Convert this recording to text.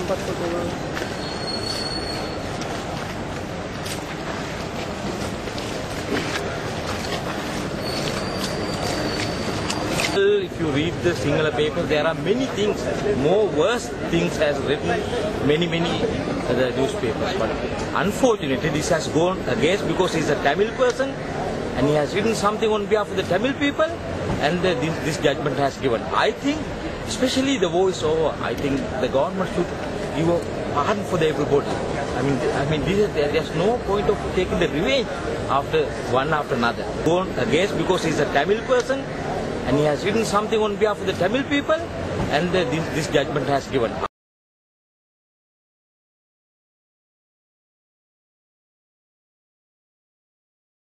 tempat foto. If you read the Sinhala paper, there are many things, more worse things has written many other newspapers. But unfortunately, this has gone against because he's a Tamil person and he has written something on behalf of the Tamil people, and this judgment has given. I think, especially the voice over, I think the government should give a pardon for everybody. I mean, there's no point of taking the revenge after one after another. Gone against because he's a Tamil person and he has written something on behalf of the Tamil people, and this judgment has given.